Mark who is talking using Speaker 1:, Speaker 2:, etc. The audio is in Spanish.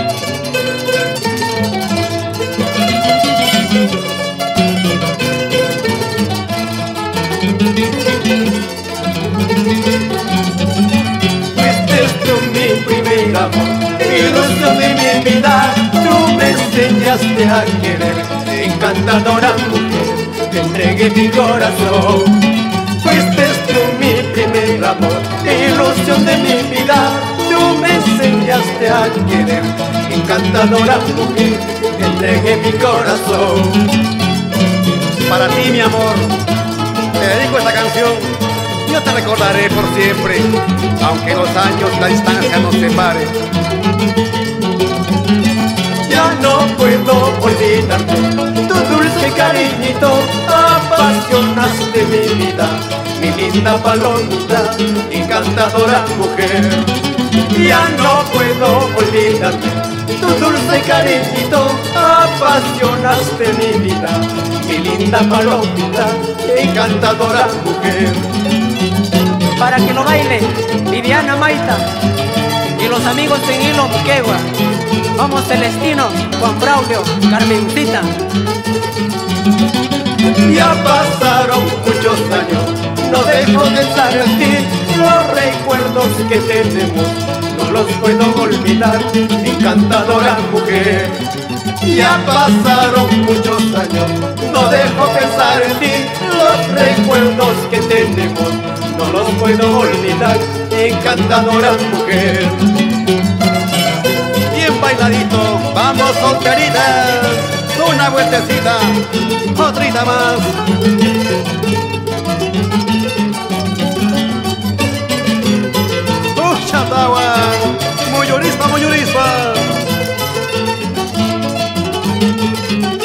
Speaker 1: Fuiste tú mi primer amor, ilusión de mi vida. Tú me enseñaste a querer, encantadora mujer, te entregué mi corazón. Fuiste tú mi primer amor, ilusión de mi vida. Tú me enseñaste a querer, encantadora mujer, te entregué mi corazón.
Speaker 2: Para ti, mi amor, te dedico esta canción. Yo te recordaré por siempre, aunque los años, la distancia nos separe.
Speaker 1: Ya no puedo olvidarte, tu dulce cariñito, apasionaste mi vida, mi linda palomita, encantadora mujer. Ya no puedo olvidarte, tu dulce cariñito, apasionaste mi vida, mi linda palomita, encantadora mujer.
Speaker 3: Para que lo baile Viviana Maita y los amigos en Hilo Moquegua. Vamos Celestino, Juan Braulio, Carmencita.
Speaker 1: Ya pasaron muchos años, no dejo de pensar en ti. Los recuerdos que tenemos no los puedo olvidar, encantadora mujer. Ya pasaron muchos años, no dejo pensar en ti. Los recuerdos que tenemos no los puedo olvidar, encantadora mujer.
Speaker 2: Bien bailadito, vamos solteritas, una vueltecita, otrita más. Chatagua, muy yurispa, muy yurispa.